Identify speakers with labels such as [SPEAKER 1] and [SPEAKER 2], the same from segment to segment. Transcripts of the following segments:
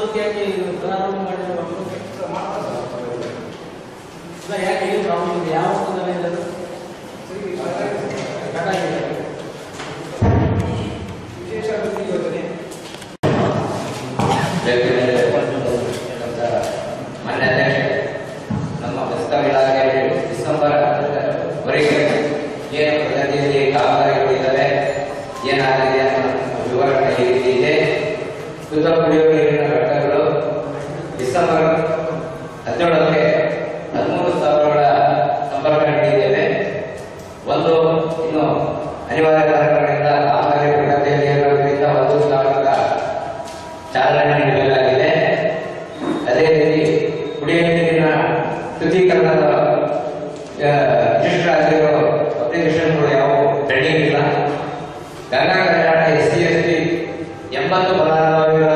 [SPEAKER 1] ಯಾಕೆ ಪ್ರಾರಂಭ ಮಾಡಿದ್ರೆ ಯಾಕೆ ಏನು ಪ್ರಾಬ್ಲಮ್ ಇದೆ? ಯಾವ ಹಂತದಲ್ಲಿ ವಿಶೇಷ ಅಭಿವೃದ್ಧಿ ಯೋಜನೆ
[SPEAKER 2] ಮಾನ್ಯ ಅಧ್ಯಕ್ಷ, ನಮ್ಮ ಪ್ರಸ್ತಾವ ಇಲಾಖೆಯಲ್ಲಿ ಡಿಸೆಂಬರ್ ವರೆಗೆ ಏನು ಪ್ರಗತಿಯಲ್ಲಿ ಕಾಮಗಾರಿಗಳಿದ್ದಾವೆ, ಏನಾಗಿದೆ ಅನ್ನೋ ವಿವರಣೆ ಈ ರೀತಿ ಇದೆ. ಶುದ್ಧ ಕುಡಿಯುವ ನೀರಿನ ಘಟಕಗಳು ಡಿಸೆಂಬರ್ 17ಕ್ಕೆ 13,000ಗಳ ಸಂಪರ್ಕ ನೀಡಿದ್ದೇವೆ. ಒಂದು ಇನ್ನು ಅನಿವಾರ್ಯ ಕಾರಣಗಳಿಂದ ಕಾಮಗಾರಿ ಪ್ರಗತಿಯಲ್ಲಿ ಇರುವುದರಿಂದ 1,000ರ ಚಾಲನೆ ನೀಡಲಾಗಿದೆ. ಅದೇ ರೀತಿ ಕುಡಿಯುವ ನೀರಿನ ಶುದ್ಧೀಕರಣದ ರಿಜಿಸ್ಟರ್ ಆಗಿರೋ ಅಪ್ಲಿಕೇಶನ್ಗಳು ಯಾವುವು ಪೆಂಡಿಂಗ್ ಇಲ್ಲ. ಗಂಗಾ ಕಲ್ಯಾಣ SC ST 80 ಫಲಾನುಭವಿಗಳ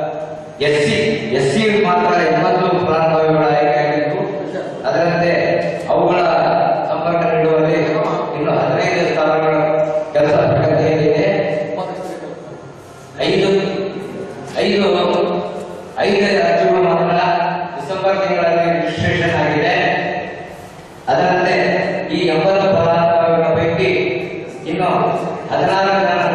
[SPEAKER 2] SC ಮಾತ್ರ 80 ಫಲಾನುಭವಿಗಳ ಆಯ್ಕೆಯಾಗಿದ್ದು, ಅದರಂತೆ ಅವುಗಳ ಸಂಪರ್ಕ ನೀಡುವಲ್ಲಿ ಇನ್ನು 15,000ಗಳ ಕೆಲಸ ಪ್ರಗತಿಯಲ್ಲಿದೆ. 5 ರಾಜ್ಯಗಳು ಮಾತ್ರ ಡಿಸೆಂಬರ್ ತಿಂಗಳಲ್ಲಿ ರಿಜಿಸ್ಟ್ರೇಷನ್ ಆಗಿದೆ. ಅದರಂತೆ ಈ 80 ಫಲಾನುಭವಿಗಳ ಪೈಕಿ ಇನ್ನು 16 ಜನರ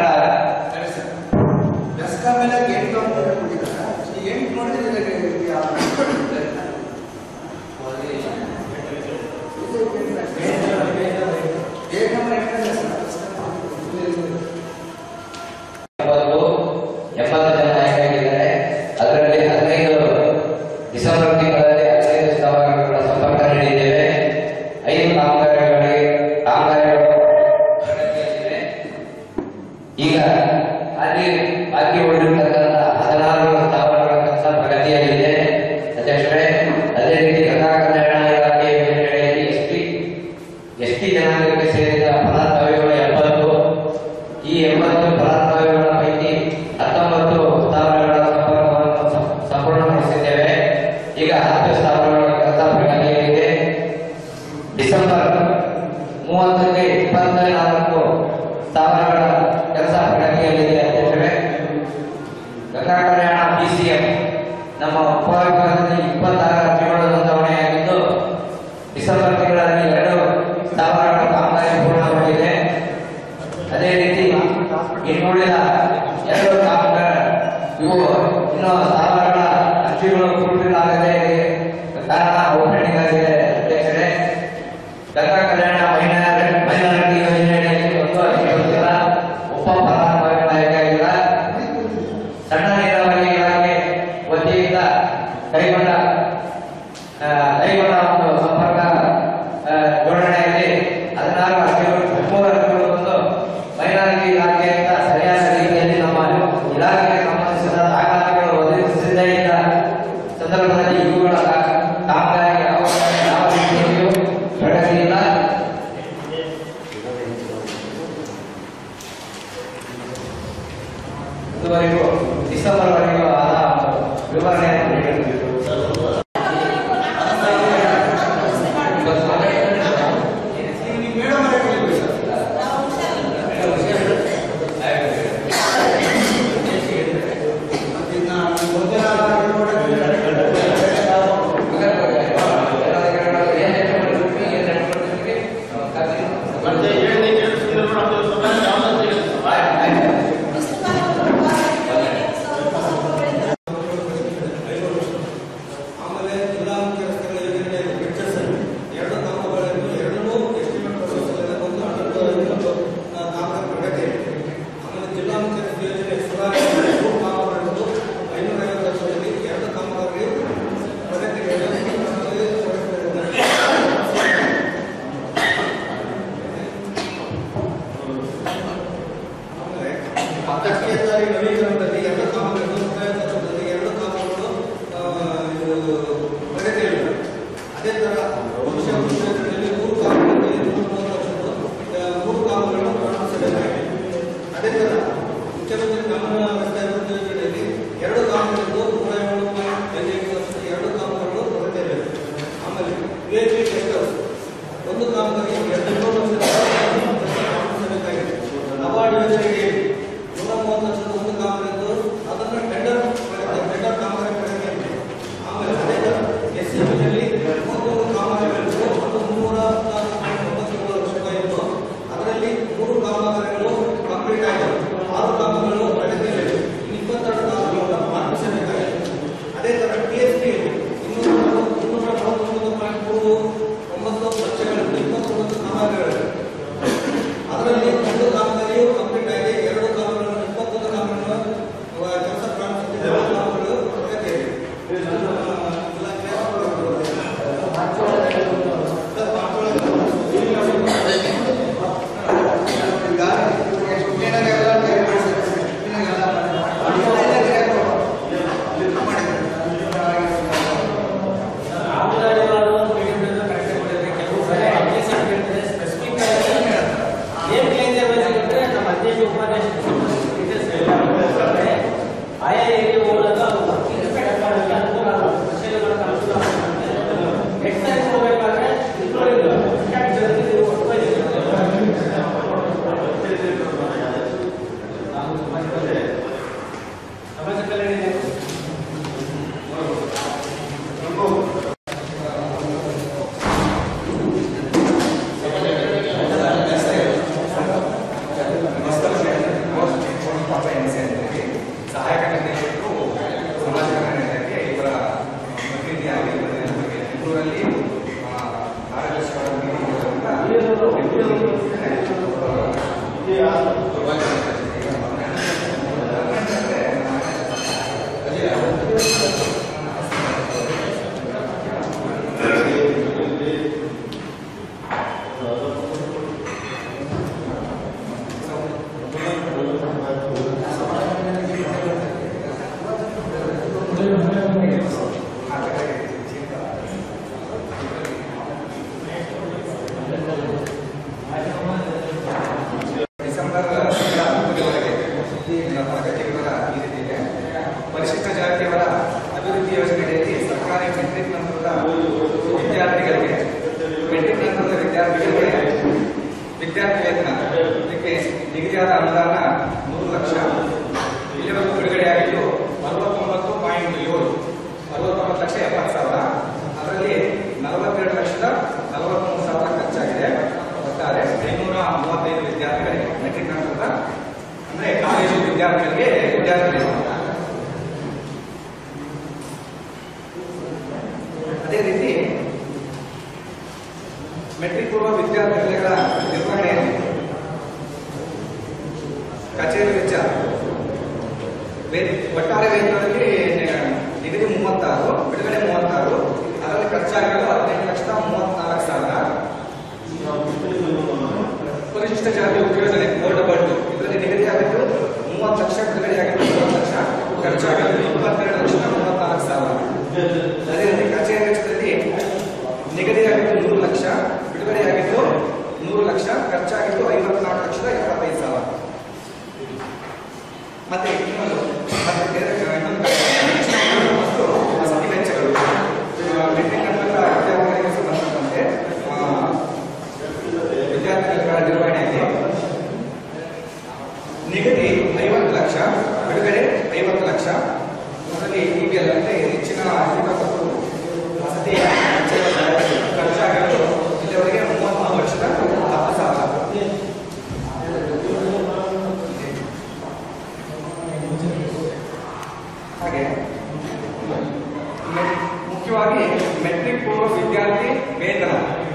[SPEAKER 2] ಡಿಸೆಂಬರ್ ತಿಂಗಳಲ್ಲಿ 15,000ಗಳ ಸಂಪರ್ಕ ನೀಡಿದ್ದೇವೆ. 5 ಕಾಮಗಾರಿಗಳು ಈಗ ಅಲ್ಲಿ ಬಾಕಿ ಉಳಿದಿರತಕ್ಕಂಥ 16,000ಗಳ ಕೆಲಸ ಪ್ರಗತಿಯಲ್ಲಿದೆ ಅಧ್ಯಕ್ಷರೇ. ಅದೇ ರೀತಿ ಗಂಗಾ ಕಲ್ಯಾಣ ಇಲಾಖೆ ಯೋಜನೆಗಳಲ್ಲಿ ST ಜನಾಂಗಕ್ಕೆ ಸೇರಿದ ಫಲಾನುಭವಿಗಳು 70. ಈ 80 ಫಲಾನುಭವಿಗಳ ಪೈಕಿ 19,000ಗಳ ಸಂಪರ್ಕವನ್ನು ಸಂಪೂರ್ಣಗೊಳಿಸಿದ್ದೇವೆ. ಈಗ 10,000ಗಳ ಕೆಲಸ ಪ್ರಗತಿಯಲ್ಲಿದೆ. ಡಿಸೆಂಬರ್ 30ಕ್ಕೆ 24,000ಗಳ ಕೆಲಸ ಪ್ರಗತಿಯಲ್ಲಿದೆ ಅಧ್ಯಕ್ಷರೇ. ಗಂಗಾ ಕಲ್ಯಾಣ BCM ನಮ್ಮ ಉಪವಿಭಾಗದಲ್ಲಿ 26 ಅರ್ಜಿಗಳು ನೋಂದಣಿಯಾಗಿದ್ದು, ಡಿಸೆಂಬರ್ ತಿಂಗಳಲ್ಲಿ 2,000ಗಳ ಕಾಮಗಾರಿ ಪೂರ್ಣಗೊಂಡಿದೆ. ಅದೇ ರೀತಿ ಇನ್ನುಳಿದ 2 ಕಾಮಗಾರಿ ಇವು ಇನ್ನೂ 1,000ಗಳ ಅರ್ಜಿಗಳು ಪೂರ್ಣವಾಗದೆ ಕಾರಣ ಪೆಂಡಿಂಗ್ ಆಗಿದೆ ಅಧ್ಯಕ್ಷರೇ. ಗಂಗಾ ಕಲ್ಯಾಣ ಮೈನಾರಿಟಿ ಯೋಜನೆಯಲ್ಲಿ 1 ಅರ್ಜಿ ಬಂದಿಲ್ಲ, ಒಬ್ಬ ಫಲಾನುಭವಿಗಳ ಆಯ್ಕೆಯಾಗಿಲ್ಲ. ಸಣ್ಣ ನೀರಾವರಿ ಇಲಾಖೆ ವತಿಯಿಂದ ಕೈಗೊಂಡ ಒಂದು ಸಂಪರ್ಕ ಜೋಡಣೆಯಲ್ಲಿ 16 ಅರ್ಜಿಗಳು 13 ಅರ್ಜಿಗಳು ಬಂದು ಮೈನಾರಿಟಿ ಇಲಾಖೆಯಿಂದ ಸರಿಯಾದ ರೀತಿಯಲ್ಲಿ ನಮ್ಮ ಇಲಾಖೆಗೆ ಸಂಬಂಧಿಸಿದ ದಾಖಲಾತಿಗಳು ಒದಗಿಸದೇ ಇದ್ದ ಸಂದರ್ಭದಲ್ಲಿ ಇವುಗಳ ಕಾಮಗಾರಿ ಯಾವ ರೀತಿಯಲ್ಲಿಯೂ ಪ್ರಗತಿ ಇಲ್ಲ. ಇದುವರೆಗೂ ಡಿಸೆಂಬರ್ ವರೆಗೂ ಆದ ವಿವರಣೆಯನ್ನು ನೀಡಿರುವುದು.
[SPEAKER 1] ಜಿಲ್ಲಾ ಮುಖ್ಯಸ್ಥರ ಯೋಜನೆ ಸುಧಾರಣೆ 550 ಲಕ್ಷದಲ್ಲಿ 2 ಕಾಮಗಾರಿ
[SPEAKER 3] ಪರಿಶಿಷ್ಟ ಜಾತಿಯವರ ಅಭಿವೃದ್ಧಿ ಯೋಜನೆಯಲ್ಲಿ ಸರ್ಕಾರಿ ಮೆಟ್ರಿಕ್ ನಂತರದ ವಿದ್ಯಾರ್ಥಿಗಳಿಗೆ ವಿದ್ಯಾರ್ಥಿ ವೇತನ ಇದಕ್ಕೆ ನಿಗದಿಯಾದ ಅನುದಾನ 3 ಲಕ್ಷ ಇಲ್ಲಿವರೆಗೂ ಬಿಡುಗಡೆಯಾಗಿದ್ದು 69.7 ಅದರಲ್ಲಿ 42,43,000 ಖರ್ಚಾಗಿದೆ. ಒಟ್ಟಾರೆ 535 ವಿದ್ಯಾರ್ಥಿಗಳಿಗೆ ಮೆಟ್ರಿಕ್ ನಂತರದ ಅಂದ್ರೆ ಕಾಲೇಜು ವಿದ್ಯಾರ್ಥಿಗಳಿಗೆ ಅದೇ ರೀತಿ ಮೆಟ್ರಿಕ್ ಪೂರ್ವ ವಿದ್ಯಾರ್ಥಿಗಳ ನಿರ್ವಹಣೆಯಲ್ಲಿ ಕಚೇರಿ ವೆಚ್ಚ ಒಟ್ಟಾರೆ ವೇತನದಲ್ಲಿ ನಿಗದಿ 36, ಬಿಡುಗಡೆ 36, ಅದರಲ್ಲಿ ಖರ್ಚಾಗಿರೋದು 18,34,000. ಪರಿಶಿಷ್ಟ ಜಾತಿ ಉಪಯೋಜನೆ ಬೋರ್ಡ್ ಇದರಲ್ಲಿ ನಿಗದಿಯಾಗಿದ್ದು 30 ಲಕ್ಷ, ಬಿಡುಗಡೆಯಾಗಿದ್ದು 30 ಲಕ್ಷ, ಖರ್ಚಾಗಿದ್ದು 22,34,000. ಅದೇ ರೀತಿ ಕಚೇರಿ ವೆಚ್ಚದಲ್ಲಿ ನಿಗದಿಯಾಗಿದ್ದು 100 ಲಕ್ಷ, ಬಿಡುಗಡೆಯಾಗಿದ್ದು 100 ಲಕ್ಷ, ಖರ್ಚಾಗಿದ್ದು 54,75,000. ಮತ್ತೆ ಇನ್ನೊಂದು ವಸತಿ ವೆಚ್ಚಗಳು ಮೆಟ್ರಿಕ್ ನಂತರ ವಿದ್ಯಾರ್ಥಿಗಳಿಗೆ ಸಂಬಂಧಪಟ್ಟಂತೆ ವಿದ್ಯಾರ್ಥಿಗಳ ನಿರ್ವಹಣೆಯಲ್ಲಿ ನಿಗದಿ 50 ಲಕ್ಷ, ಬಿಡುಗಡೆ 50 ಲಕ್ಷ. ಅದರಲ್ಲಿ ಈಗೆಲ್ಲ ಹೆಚ್ಚಿನ ಮತ್ತು ವಸತಿ ಖರ್ಚಾಗಿದ್ದು ಇಲ್ಲಿವರೆಗೆ 33,10,000. ಹಾಗೆ ಮುಖ್ಯವಾಗಿ ಮೆಟ್ರಿಕ್ ಪೂರ್ವ ವಿದ್ಯಾರ್ಥಿ ವೇತನ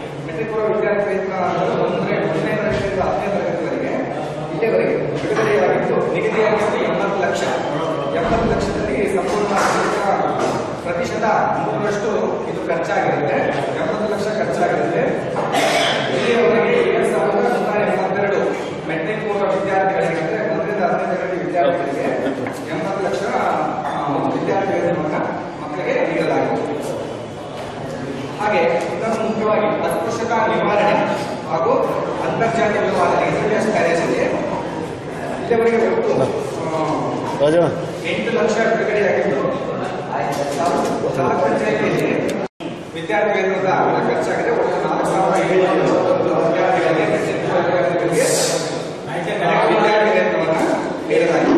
[SPEAKER 3] ಅಂದರೆ 1ನೇ ತರಗತಿಯಿಂದ 10ನೇ ತರಗತಿವರೆಗೆ ಇಲ್ಲಿವರೆಗೆ ಬಿಡುಗಡೆಯಾಗಿದ್ದು ನಿಗದಿಯಾಗಿದ್ದು 70 ಲಕ್ಷ. 70 ಲಕ್ಷದಲ್ಲಿ ಸಂಪೂರ್ಣ ಪ್ರತಿಶತ 3% ಇದು ಖರ್ಚಾಗಿರುತ್ತೆ. 70 ಲಕ್ಷ ಖರ್ಚಾಗಿರುತ್ತೆ. ಇಲ್ಲಿಯವರೆಗೆ 2,182 ಮೆಟ್ರಿಕ್ ಪೂರ್ವ ವಿದ್ಯಾರ್ಥಿಗಳಿಗೆ ಅಂದರೆ 1ರಿಂದ 10ನೇ ತರಗತಿ ವಿದ್ಯಾರ್ಥಿಗಳಿಗೆ 80 ಲಕ್ಷ ವಿದ್ಯಾರ್ಥಿ ವೇತನವನ್ನು ಮಕ್ಕಳಿಗೆ ನೀಡಲಾಗಿದೆ. ಹಾಗೆ ಇನ್ನೊಂದು ಮುಖ್ಯವಾಗಿ ಅಸ್ಪೃಶ್ಯತಾ ನಿವಾರಣೆ ಹಾಗೂ ಅಂತರ್ಜಾತಿ ವ್ಯವಹಾರ ಇಂಟರ್ನ್ಯಾಷನಲ್ ಕಾಲೇಜಲ್ಲಿ ಇಲ್ಲಿವರೆಗೆ ಒಟ್ಟು 8 ಲಕ್ಷ ಬಿಡುಗಡೆಯಾಗಿದ್ದು ಪಂಚಾಯತಿಯಲ್ಲಿ ವಿದ್ಯಾರ್ಥಿ ವೇತನದ ಖರ್ಚಾಗಿದೆ. ಒಟ್ಟು 4,700 ವಿದ್ಯಾರ್ಥಿಗಳಿಗೆ ವಿದ್ಯಾರ್ಥಿ ವೇತನವನ್ನು ನೀಡಲಾಗಿದೆ.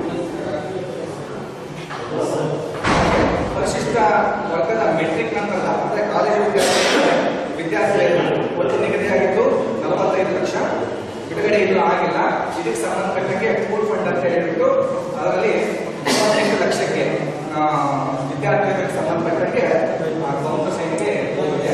[SPEAKER 3] ಪರಿಶಿಷ್ಟ ವರ್ಗದ ಮೆಟ್ರಿಕ್ ನಂತರದ ಅಂದರೆ ಕಾಲೇಜು ವಿದ್ಯಾರ್ಥಿ ವೇತನ ಒಟ್ಟು ನಿಗದಿಯಾಗಿದ್ದು 45 ಲಕ್ಷ, ಬಿಡುಗಡೆ ಇನ್ನೂ ಆಗಿಲ್ಲ. ಇದಕ್ಕೆ ಸಂಬಂಧಪಟ್ಟಂಗೆ ಫುಲ್ ಫಂಡ್ ಅಂತ ಹೇಳಿಬಿಟ್ಟು ಅದರಲ್ಲಿ 38 ಲಕ್ಷಕ್ಕೆ ವಿದ್ಯಾರ್ಥಿಗಳಿಗೆ ಸಂಬಂಧಪಟ್ಟಂಗೆ ಕೌಂಟರ್ ಸೈನ್ಗೆ ಹೋಗಿದೆ.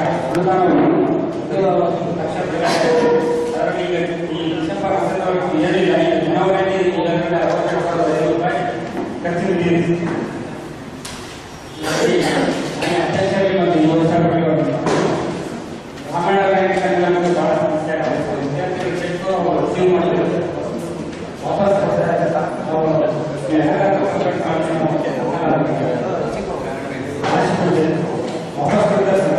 [SPEAKER 4] ಈ ಅಧ್ಯಕ್ಷರಿಗೆ ಮತ್ತು ಯುವ ಸಭೆಗಳಿಗೆ ಗ್ರಾಮೀಣ ಬ್ಯಾಂಕ್ನಲ್ಲಿ ನಮಗೆ ಬಹಳ ಸಮಸ್ಯೆ ಆಗುತ್ತೆ. ವಿದ್ಯಾರ್ಥಿಗಳು ಚೆಕ್ ರಿಸೀವ್ ಮಾಡಿದ್ರೆ ವಾಪಸ್ ಕೊಡ್ತಾರೆ. ನಾವು ವಾಪಸ್ ಕೊಡ್ತಾರೆ ಸರ್.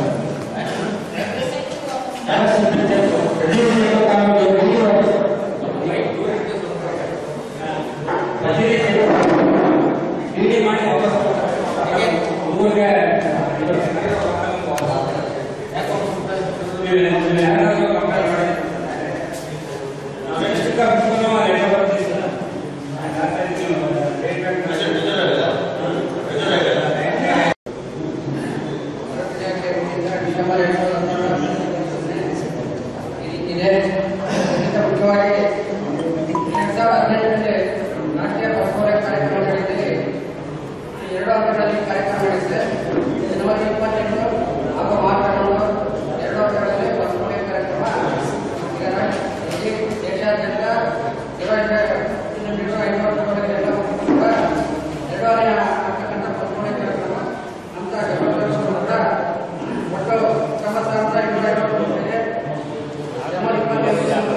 [SPEAKER 4] ಮಾಡಿ ವಾಪಸ್ ಊರಿಗೆ
[SPEAKER 5] ಮುಖ್ಯವಾಗಿ 2018ರಲ್ಲಿ ರಾಷ್ಟ್ರೀಯ ಪರಸ್ಪರ ಕಾರ್ಯಕ್ರಮಗಳಲ್ಲಿ 2 ಹಂತಗಳಲ್ಲಿ ಕಾರ್ಯಕ್ರಮ ನಡೆಸಿದೆ. ಜನವರಿ 28 ಹಾಗೂ ಮಾರ್ಚ್ 11 2 ಹಂತಗಳಲ್ಲಿ ಪರಸ್ಪರ ಕಾರ್ಯಕ್ರಮ ಈಗ ದೇಶಾದ್ಯಂತ 2ನೇ ಆಗ್ತಕ್ಕಂಥ ಪರಸ್ಪರ ಕಾರ್ಯಕ್ರಮ ಅಂತ ಒಟ್ಟು 90,250 ಜನವರಿ 28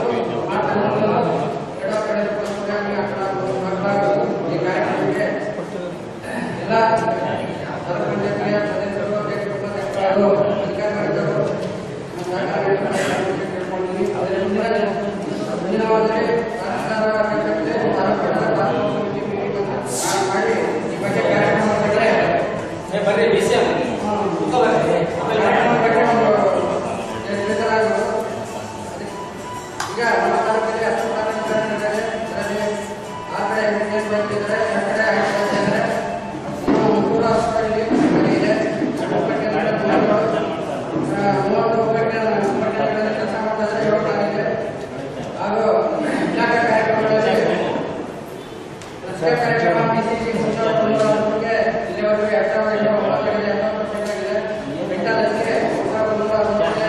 [SPEAKER 5] ಈ ಕಾರ್ಯಕ್ರಮಕ್ಕೆ ಎಲ್ಲ ಸರ್ಪಂಚರಿಗೆ ಸದಸ್ಯರು ಅಧ್ಯಕ್ಷರು ಅಧಿಕಾರಿಗಳು ಕೇಳ್ಕೊಂಡಿದ್ದೀನಿ. ಅದರ ಮುಂದಿನವಾದರೆ ಮಾಡಿ ಈ ಬಗ್ಗೆ ಕಾರ್ಯಕ್ರಮ
[SPEAKER 1] ಬರ್ರಿ ವಿಷಯ
[SPEAKER 5] ಈಗ ನಮ್ಮ ತಾಲೂಕಲ್ಲಿ 10 ತಾಲೂಕುಗಳಿದ್ದಾರೆ. ಅದರಲ್ಲಿ ಆ ಕಡೆ ಎಂಟು ಬರ್ತಿದ್ದಾರೆ, ಆ ಕಡೆ 5 ಬರ್ತಿದ್ದಾರೆ. ಮೂರು ಹಾಸ್ಪಿಟಲ್ ಇದೆ, 30 ಉಪಕರಣಗಳಲ್ಲಿ ಕೆಲಸ ಮಾಡ್ತಾ ಇದ್ದಾರೆ. 7 ಆಗಿದೆ. ಹಾಗೂ ಇಲಾಖಾ ಕಾರ್ಯಕ್ರಮಗಳಲ್ಲಿ ರಸ್ತೆ ಕಾರ್ಯಕ್ರಮ ಬಿಸಿಸಿ ಇಲ್ಲಿವರೆಗೆ 2009 ಆಗಿದೆ. ಬೆಟ್ಟದಕ್ಕೆ 1,309 ಆಗಿದೆ.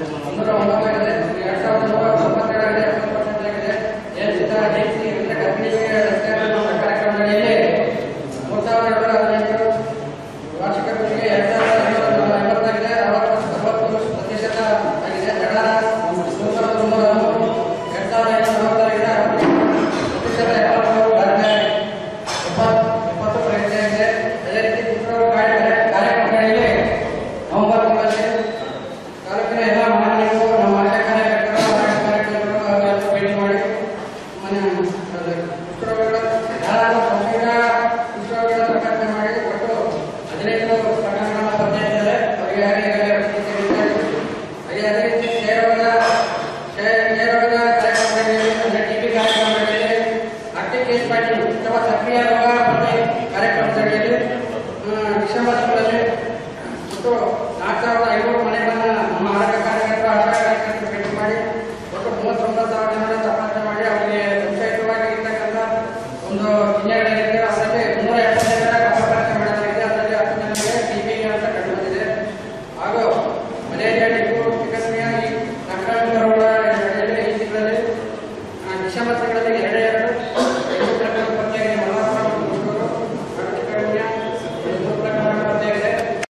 [SPEAKER 5] 2009 ಕಾರ್ಯಕ್ರಮಗಳಲ್ಲಿ 3,218 ವಾರ್ಷಿಕ ಕೃಷಿಗೆ 2,250 60% ಆಗಿದೆ. ಜಗಳ 3,313 70% ಪ್ರಯತ್ನ ಇದೆ. ಅದೇ ರೀತಿ ಕಾರ್ಯಕ್ರಮಗಳಲ್ಲಿ ನವೆಂಬರ್ ತಿಂಗಳಲ್ಲಿ ತಾಲೂಕಿನ ಎಲ್ಲ ಮಹಾನಗರಗಳು ನಮ್ಮ ಆಶಾ ಕಾರ್ಯಕರ್ತರು ಭೇಟಿ ಮಾಡಿ ಕುಷ್ಠರೋಗಗಳ ಪ್ರಕಟಣೆ ಮಾಡಿ ಒಟ್ಟು 15 ಪ್ರಕರಣಗಳನ್ನು ಪತ್ತೆ ಹಚ್ಚಿದ್ದಾರೆ. ಅವರಿಗೆ ಅದೇ ರೀತಿ ಕ್ಷಯರೋಗದ ಕಾರ್ಯಕ್ರಮಗಳಲ್ಲಿ ಟಿಬಿ ಕಾರ್ಯಕ್ರಮಗಳಲ್ಲಿ ಆಕ್ಟಿವ್ ಕೇಸ್ ಪಾರ್ಟಿ ಅಥವಾ ಸಕ್ರಿಯ